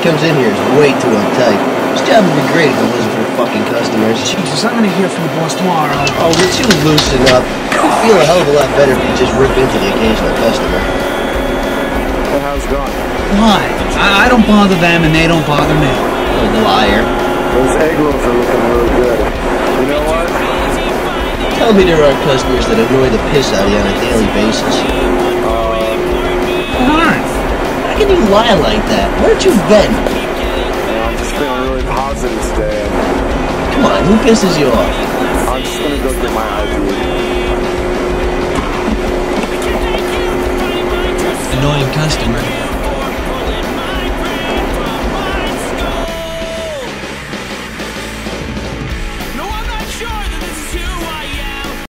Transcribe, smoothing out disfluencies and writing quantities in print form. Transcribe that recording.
comes in here is way too uptight. This job would be great if it wasn't for fucking customers. Jesus, I'm gonna hear from the boss tomorrow. Oh, would you loosen up? I'd feel a hell of a lot better if you just rip into the occasional customer. Well, how's it going? Why? I don't bother them and they don't bother me. Oh, liar. Those egg rolls are looking really good. You know what? Tell me there are customers that annoy the piss out of you on a daily basis. Why? How can you lie like that? Where'd you been? I'm just feeling really positive today. Come on, who pisses you off? I'm just gonna go get my ID. Annoying customer.